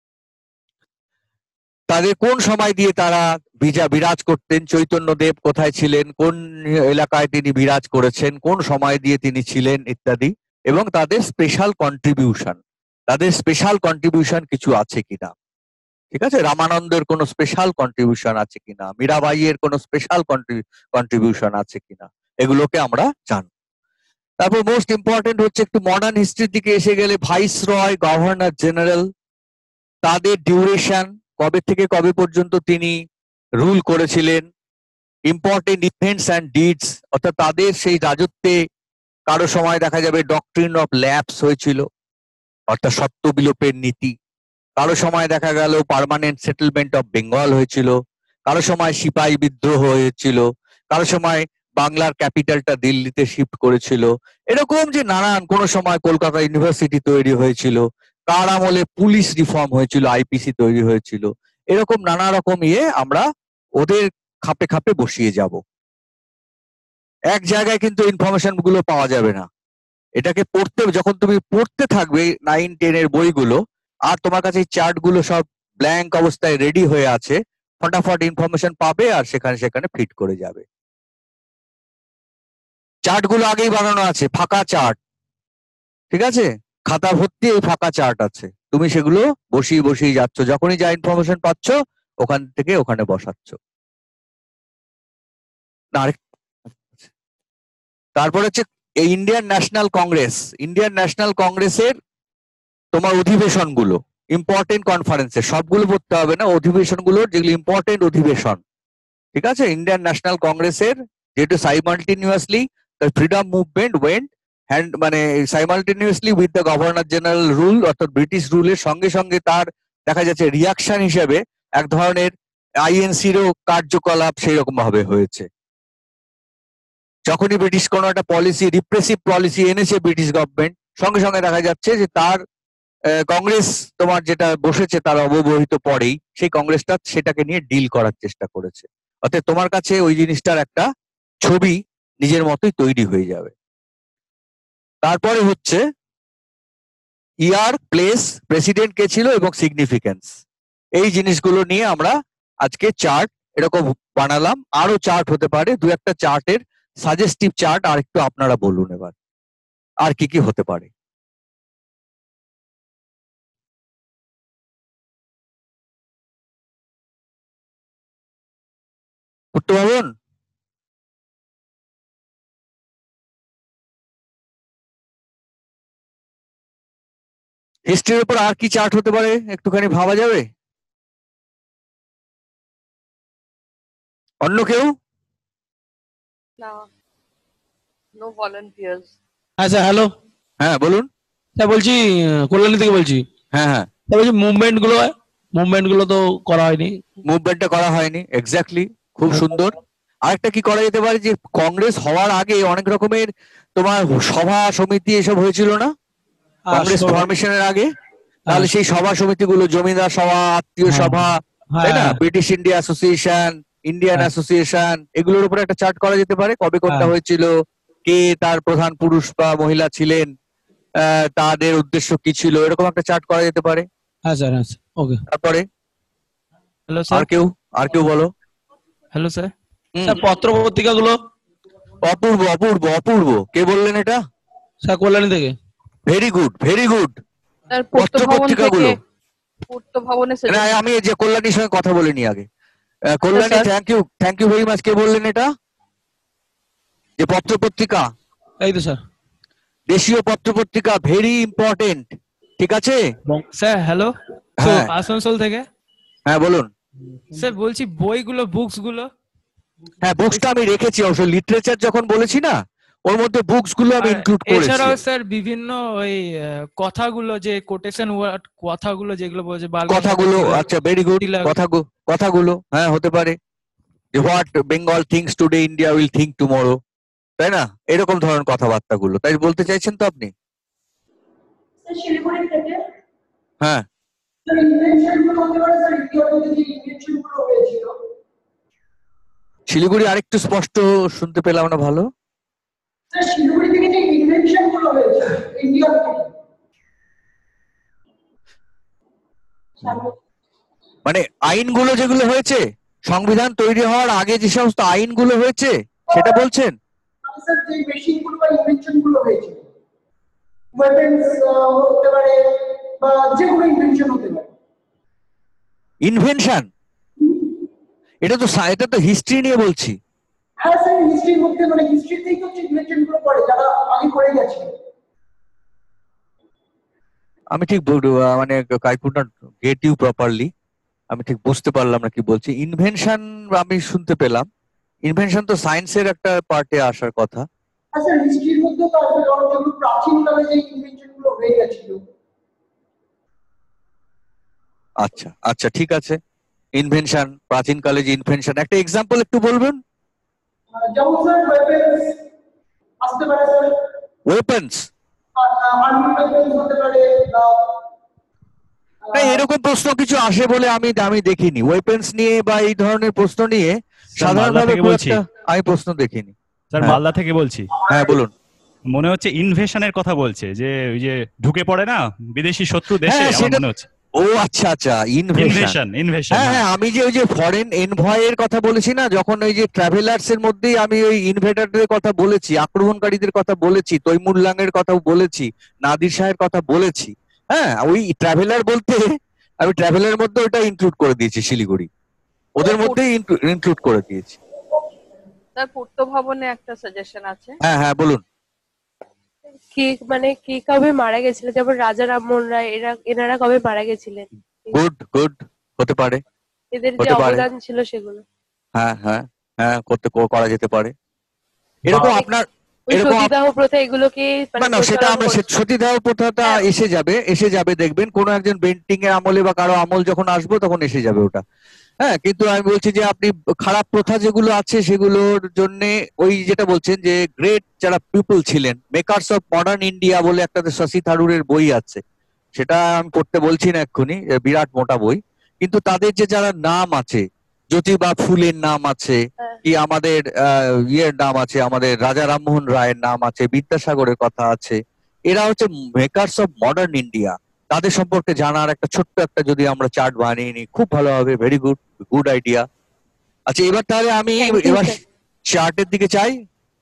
তাদের কোন সময় দিয়ে তারা বিজা বিরাজ করতেন, চৈতন্যদেব কোথায় ছিলেন, কোন এলাকায় তিনি বিরাজ করেছেন, কোন সময় দিয়ে তিনি ছিলেন ইত্যাদি, এবং তাদের স্পেশাল কন্ট্রিবিউশন, তাদের স্পেশাল কন্ট্রিবিউশন কিছু আছে কিনা, ঠিক আছে, রামানন্দের কোনো স্পেশাল কন্ট্রিবিউশন আছে কিনা, মীরাবাইয়ের কোনো স্পেশাল কন্ট্রিবিউশন আছে কিনা, এগুলোকে আমরা জানব। তারপর মোস্ট ইম্পর্টেন্ট হচ্ছে একটু মডার্ন হিস্ট্রির দিকে এসে গেলে, ভাইস রয়, গভর্নর জেনারেল, তাদের ডিউরেশন, কবে থেকে কবে পর্যন্ত তিনি রুল করেছিলেন, ইম্পর্টেন্ট ইভেন্টস অ্যান্ড ডিডস, অর্থাৎ তাদের সেই রাজত্বে কারো সময় দেখা যাবে ডক্ট্রিন অফ ল্যাপস হয়েছিল, অর্থাৎ সত্য বিলোপের নীতি, কারো সময় দেখা গেল পার্মানেন্ট সেটেলমেন্ট অফ বেঙ্গল হয়েছিল, কারো সময় সিপাহী বিদ্রোহ হয়েছিল, কারো সময় বাংলার ক্যাপিটালটা দিল্লিতে শিফট করেছিল, এরকম যে নানান, কোন সময় কলকাতা ইউনিভার্সিটি তৈরি হয়েছিল, কার আমলে পুলিশ রিফর্ম হয়েছিল, আইপিসি তৈরি হয়েছিল, এরকম নানা রকম ইয়ে আমরা ওদের খাপে খাপে বসিয়ে যাব। এক জায়গায় কিন্তু ইনফরমেশন গুলো পাওয়া যাবে না, এটাকে পড়তে, যখন তুমি পড়তে থাকবে নাইন টেন এর বইগুলো, আর তোমার কাছে চার্ট গুলো সব ব্ল্যাঙ্ক অবস্থায় রেডি হয়ে আছে, ফটাফট ইনফরমেশন পাবে আর সেখানে সেখানে ফিট করে যাবে। চার্ট গুলো আগেই বানানো আছে, ফাঁকা চার্ট, ঠিক আছে, খাতা ভর্তি এই ফাঁকা চার্ট আছে, তুমি সেগুলো বসিয়ে বসিয়ে যাচ্ছ, যখনই যা ইনফরমেশন পাচ্ছ ওখান থেকে ওখানে বসাচ্ছ। তারপর হচ্ছে Indian National Congress, Indian National কংগ্রেসের তোমার অধিবেশন গুলো, ইম্পর্টেন্ট কনফারেন্সে, সবগুলো পড়তে হবে না, অধিবেশন গুলোর যেগুলো ইম্পর্টেন্ট অধিবেশন, ঠিক আছে, ইন্ডিয়ান ন্যাশনাল কংগ্রেসের, যেহেতু simultaneously the freedom movement went hand, মানে simultaneously with the governor general rule, অর্থাৎ ব্রিটিশ রুলের সঙ্গে সঙ্গে তার দেখা যাচ্ছে রিয়াকশন হিসেবে এক ধরনের আইএনসিরও কার্যকলাপ সেই রকম ভাবে হয়েছে। যখনই ব্রিটিশ কোনো একটা পলিসি, রিপ্রেসিভ পলিসি এনেছে ব্রিটিশ গভর্নমেন্ট, সঙ্গে সঙ্গে দেখা যাচ্ছে যে তার কংগ্রেস তোমার যেটা বসেছে তার অব্যবহিত পরেই সেই কংগ্রেসটা সেটাকে নিয়ে ডিল করার চেষ্টা করেছে, অর্থাৎ তোমার কাছে ওই জিনিসটার একটা ছবি নিজের মতোই তৈরি হয়ে যাবে। তারপরে হচ্ছে ইয়ার, প্লেস, প্রেসিডেন্ট কে ছিল এবং সিগনিফিকেন্স, এই জিনিসগুলো নিয়ে আমরা আজকে চার্ট এরকম বানালাম, আরো চার্ট হতে পারে, দু একটা চার্টের সাজেস্টিভ চার্ট আর একটু আপনারা বলুন এবার আর কি কি হতে পারে। উত্তম, হিস্ট্রির উপর আর কি চার্ট হতে পারে একটুখানি ভাবা যাবে? অন্য কেউ? না, নো ভলান্টিয়ার্স। আচ্ছা, হ্যালো, হ্যাঁ বলুন। স্যার বলছি কল্যাণী থেকে বলছি। হ্যাঁ হ্যাঁ, স্যার বলছি মুভমেন্ট গুলো, মুভমেন্ট গুলো তো করা হয়নি। মুভমেন্টটা করা হয়নি, এক্স্যাক্টলি, খুব সুন্দর। আরেকটা কি করা যেতে পারে, যে কংগ্রেস হওয়ার আগে অনেক রকমের তোমার সভা সমিতি এসব হয়েছিল না কংগ্রেস ফরমেশনের আগে, তাহলে সেই সভা সমিতিগুলো, জমিদার সভা, আত্মীয় সভা, তাই না, British India Association, Indian Association, এগুলোর উপরে একটা চার্ট করা যেতে পারে, কবে কোনটা হয়েছিল, কে তার প্রধান পুরুষ বা মহিলা ছিলেন, তাদের উদ্দেশ্য কি ছিল, এরকম একটা চার্ট করা যেতে পারে। হ্যাঁ স্যার, হ্যাঁ ওকে। তারপরে হ্যালো স্যার, আর কেউ আর কেউ বলো। হ্যালো স্যার, স্যার পত্র পত্রিকা গুলো। অপূর্ব অপূর্ব অপূর্ব, কে বললেন এটা? স্যার কল্যাণী থেকে। Very good very good. Sir Patra Bhavan থেকে, পত্র ভবনে না, আমি যে কল্যাণীর সঙ্গে কথা বলিনি আগে। Kalyani, thank you thank you very much. কে বললেন এটা? যে পত্র পত্রিকা, এই তো স্যার, দেশীয় পত্র পত্রিকা, ভেরি ইম্পর্টেন্ট, ঠিক আছে স্যার। হ্যালো, হ্যাঁ আসানসোল থেকে। হ্যাঁ বলুন স্যার বলছি বইগুলো, বুকস গুলো। হ্যাঁ, বুকসটা আমি রেখেছি অবশ্য, লিটারেচার যখন বলেছি না, ওর মধ্যে বুকস গুলো আমি আর ইনক্লুড করেছি। এছাড়াও স্যার বিভিন্ন ওই আহ, কথাগুলো যে কোটেশন ওয়ার্ড কথাগুলো যেগুলো বলছে বাল কথাগুলো, আচ্ছা ভেরি গুড, কথাগুলো কথাগুলো হ্যাঁ হতে পারে, যে what Bengal thinks today India will think tomorrow, তাই না? এরকম ধরনের কথাবার্তাগুলো তাই বলতে চাইছেন তো আপনি? স্যার শিলিগুড়ি থেকে হ্যাঁ, স্যার ইনভেনশন গুলো হতে পারে স্যার ইন্ডিয়াতে যে ইনভেনশন গুলো হয়েছিল। শিলিগুড়ি আরেকটু স্পষ্ট শুনতে পেলাম না ভালো। স্যার শিলিগুড়ি থেকে যে ইনভেনশন গুলো হয়েছে ইন্ডিয়া থেকে, মানে আইনগুলো যেগুলো হয়েছে সংবিধান তৈরি হওয়ার আগে যে সমস্ত আইনগুলো হয়েছে সেটা বলছেন? স্যার যে মেশিন গুলো বা ইনভেনশন গুলো হয়েছে, ওয়েপন্স হতে পারে বা যে কোনো ইনভেনশন হতে পারে। ইনভেনশন? এটা তো সা- এটা তো হিস্ট্রি নিয়ে বলছি। হ্যাঁ স্যার হিস্ট্রির মধ্যে মানে হিস্ট্রিতেই তো ইনভেনশন গুলো পড়ে যারা আগে করে গেছে। আমি ঠিক বল- আহ, মানে I could not get you properly, আমি ঠিক বুঝতে পারলাম না কি বলছি। ইনভেনশন আমি শুনতে পেলাম, ইনভেনশন তো সায়েন্সের একটা পার্টে আসার কথা। হ্যাঁ স্যার হিস্ট্রির মধ্যে তো আসবে, কারণ যেগুলো প্রাচীনকালে যে ইনভেনশন গুলো হয়ে গেছিল। আচ্ছা আচ্ছা ঠিক আছে, ইনভেনশন প্রাচীনকালে যে ইনভেনশন, একটা এক্সাম্পল একটু বলবেন? আহ, যেমন স্যার ওয়েপন্স আসতে পারে স্যার, ওয়েপন্স? আর্মি ওয়েপন্স হতে পারে বা না, এরকম প্রশ্ন কিছু আসে বলে আমি আমি দেখিনি ওয়েপন্স নিয়ে বা এই ধরনের প্রশ্ন নিয়ে স্যার মালদা সাধারণভাবে থেকে খুব বলছি। একটা আমি প্রশ্ন দেখিনি। স্যার হ্যাঁ। মালদা থেকে বলছি। হ্যাঁ বলুন। মনে হচ্ছে ইনভেশনের কথা বলছে, যে ওই যে ঢুকে পড়ে না বিদেশি শত্রু দেশে, হ্যাঁ, আমার সেটা- মনে হচ্ছে ও আচ্ছা আচ্ছা, ইনভেশন। ইনভেশন ইনভেশন হ্যাঁ হ্যাঁ, আমি যে ওই যে ফরেন এনভয়ের কথা বলেছি না, যখন ওই যে ট্রাভেলার্স এর মধ্যেই আমি ওই ইনভেটারদের কথা বলেছি, আক্রমণকারীদের কথা বলেছি, তৈমুর এর কথা বলেছি, নাদির শাহের কথা বলেছি। হ্যাঁ, ওই ট্রাভেলার বলতে আমি ট্রাভেলার মধ্যে ওটা ইনক্লুড করে দিয়েছি, শিলিগুড়ি ওদের মধ্যেই ইনক্লুড করে দিয়েছি। স্যার পূর্ত ভবনে একটা সাজেশন আছে। হ্যাঁ হ্যাঁ বলুন। কে মানে কে কবে মারা গেছিল, যেমন রাজা রামমোহন রায়, এরা এনারা কবে মারা গেছিলেন, গুড গুড, হতে পারে। এদের যে হতে পারে। অবদান ছিল সেগুলো। হ্যাঁ হ্যাঁ হ্যাঁ, করতে করা যেতে পারে এরকম। আপনার ওই এরকম আপ- সতীদাহ প্রথা এগুলোকে না না, সেটা আমরা সে- সতীদাহ প্রথাটা হ্যাঁ। এসে যাবে, এসে যাবে দেখবেন কোন একজন পেন্টিং এর আমলে বা কারো আমল যখন আসবো তখন এসে যাবে ওটা। হ্যাঁ, কিন্তু আমি বলছি যে আপনি খারাপ প্রথা যেগুলো আছে সেগুলোর জন্য ওই যেটা বলছেন যে গ্রেট যারা পিপল ছিলেন, মেকার্স অফ মডার্ন ইন্ডিয়া বলে একটা শশী থারুরের বই আছে, সেটা আমি পড়তে বলছি না এক্ষুনি, এ বিরাট মোটা বই, কিন্তু তাদের যে যারা নাম আছে, জ্যোতিবা ফুলের নাম আছে, হ্যাঁ। কি আমাদের আহ, ইয়ের নাম আছে, আমাদের রাজা রামমোহন রায়ের নাম আছে, বিদ্যাসাগরের কথা আছে, এরা হচ্ছে মেকার্স অফ মডার্ন ইন্ডিয়া। তাদের সম্পর্কে জানার একটা ছোট্ট একটা যদি আমরা চার্ট বানিয়ে নিই খুব ভালো হবে। Very good, good idea. আচ্ছা এবার তাহলে আমি Thank you, এবার sir. চার্টের দিকে চাই।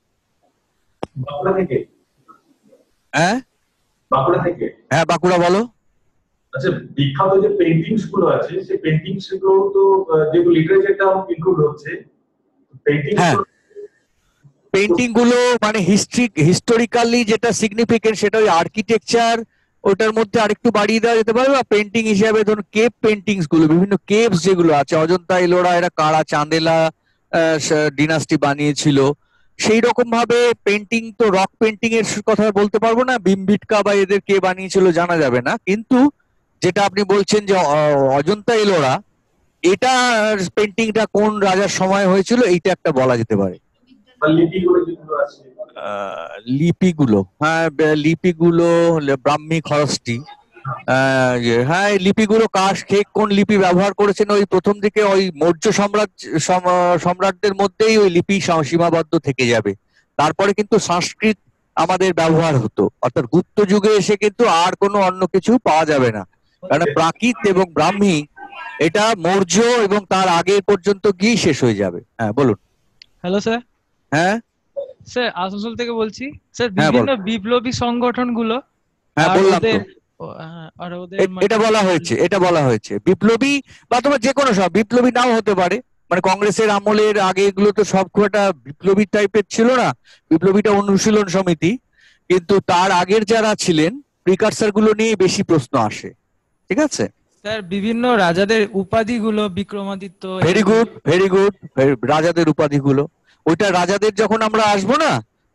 বাঁকুড়া থেকে হ্যাঁ বাঁকুড়া থেকে হ্যাঁ, বাঁকুড়া বলো। আচ্ছা, বিখ্যাত যে পেন্টিংস গুলো আছে সেই পেন্টিংস গুলো তো আহ, যেগুলো লিটারেচারটা ইনক্লুড হচ্ছে পেন্টিংস হ্যাঁ, পেন্টিং গুলো মানে হিস্ট্রি হিস্টোরিক্যালি যেটা সিগনিফিকেন্ট সেটা ওই আর্কিটেকচার, ওটার মধ্যে আরেকটু বাড়িয়ে দেওয়া যেতে পারে। বা পেন্টিং হিসেবে ধরুন কেভ পেন্টিংস গুলো, বিভিন্ন কেভস যেগুলো আছে, অজন্তা এলোরা এরা কারা চাঁদেলা ডিনাস্টি বানিয়েছিল, সেই রকম ভাবে পেন্টিং তো রক পেন্টিং এর কথা বলতে পারবো না, বিম্বিটকা বা এদের কে বানিয়েছিল জানা যাবে না, কিন্তু যেটা আপনি বলছেন যে অ- অজন্তা এলোরা, এটা পেন্টিংটা কোন রাজার সময় হয়েছিল এইটা একটা বলা যেতে পারে। বা লিপিগুলো যেগুলো আছে আহ, লিপিগুলো, হ্যাঁ বে- লিপিগুলো হলে ব্রাহ্মী খরষ্টি। আহ, ইয়ে, হ্যাঁ এই লিপিগুলো কাশ কে কোন লিপি ব্যবহার করেছেন, ওই প্রথম দিকে ওই মৌর্য সম্রাট সম- সম্রাটদের মধ্যেই ওই লিপি সা- সীমাবদ্ধ থেকে যাবে। তারপরে কিন্তু সংস্কৃত আমাদের ব্যবহার হতো, অর্থাৎ গুপ্ত যুগে এসে কিন্তু আর কোনো অন্য কিছু পাওয়া যাবে না, কারণ প্রাকৃত এবং ব্রাহ্মী এটা মৌর্য এবং তার আগে পর্যন্ত গিয়ে শেষ হয়ে যাবে। হ্যাঁ বলুন। Hello sir. হ্যাঁ স্যার আসানসোল থেকে বলছি স্যার। হ্যাঁ, বল। বিভিন্ন বিপ্লবী সংগঠনগুলো হ্যাঁ আর বললাম তো, ওদের ও- হ্যাঁ, আর ওদের এ- এটা মানে- বলা হয়েছে, এটা বলা হয়েছে বিপ্লবী বা তোমার যে কোনো সব বিপ্লবী নাও হতে পারে, মানে কংগ্রেসের আমলের আগে এগুলো তো সব খুব একটা বিপ্লবী টাইপের ছিল না, বিপ্লবীটা অনুশীলন সমিতি, কিন্তু তার আগের যারা ছিলেন প্রিকারসার গুলো নিয়ে বেশি প্রশ্ন আসে। ঠিক আছে, স্যার বিভিন্ন রাজাদের উপাধিগুলো Vikramaditya very good very good, রাজাদের উপাধিগুলো, ওইটা রাজাদের যখন আমরা আসবো না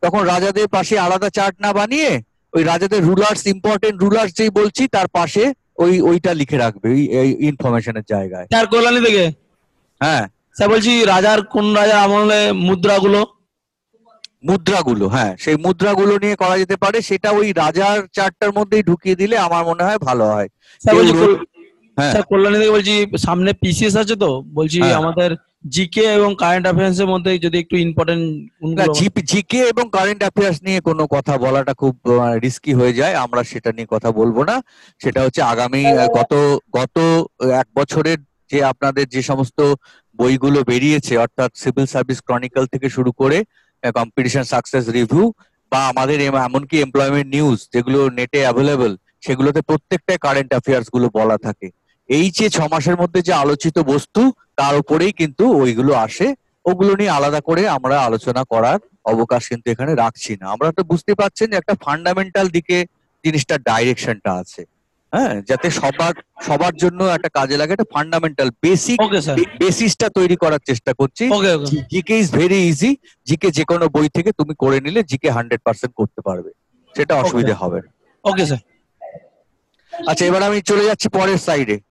তখন রাজাদের পাশে আলাদা চার্ট না বানিয়ে ওই রাজাদের রুলার্স, ইম্পর্টেন্ট রুলার্স যেই বলছি তার পাশে ওই ওইটা লিখে রাখবে ওই ইনফরমেশনের জায়গায়। স্যার কল্যাণী থেকে হ্যাঁ স্যার বলছি রাজার কোন রাজার আমলে মুদ্রাগুলো মুদ্রাগুলো, হ্যাঁ সেই মুদ্রাগুলো নিয়ে করা যেতে পারে, সেটা ওই রাজার চার্টটার মধ্যেই ঢুকিয়ে দিলে আমার মনে হয় ভালো হয়। স্যার কেউ বলছি রো- কল- হ্যাঁ স্যার কল্যাণী থেকে বলছি সামনে পিসিএস আছে তো, বলছি হ্যাঁ। আমাদের জিকে এবং কারেন্ট অ্যাফেয়ার্স এর মধ্যে যদি একটু ইম্পর্টেন্ট না, জিকে এবং কারেন্ট অ্যাফেয়ার্স নিয়ে কোনো কথা বলাটা খুব রিস্কি হয়ে যায়, আমরা সেটা নিয়ে কথা বলবো না। সেটা হচ্ছে আগামী আহ, গত গত এক বছরের যে আপনাদের যে সমস্ত বইগুলো বেরিয়েছে, অর্থাৎ সিভিল সার্ভিস ক্রনিকল থেকে শুরু করে কম্পিটিশন সাকসেস রিভিউ বা আমাদের এম- এমনকি এমপ্লয়মেন্ট নিউজ যেগুলো নেটে অ্যাভেলেবল, সেগুলোতে প্রত্যেকটাই কারেন্ট অ্যাফেয়ার্স গুলো বলা থাকে। এই যে ছ মাসের মধ্যে যে আলোচিত বস্তু তার উপরেই কিন্তু ওইগুলো আসে, ওগুলো নিয়ে আলাদা করে আমরা আলোচনা করার অবকাশ কিন্তু এখানে রাখছি না। আমরা তো বুঝতে পারছেন যে একটা ফান্ডামেন্টাল দিকে জিনিসটার ডাইরেকশনটা আছে, হ্যাঁ, যাতে সবার সবার জন্য একটা কাজে লাগে, একটা ফান্ডামেন্টাল বেসিক ওকে স্যার, বেসিসটা তৈরি করার চেষ্টা করছি। Okay okay GK is very easy, GK যে কোনো বই থেকে তুমি করে নিলে জিকে হান্ড্রেড পার্সেন্ট করতে পারবে, সেটা অসুবিধা হবে না। Okay sir. আচ্ছা, এবার আমি চলে যাচ্ছি পরের সাইডে।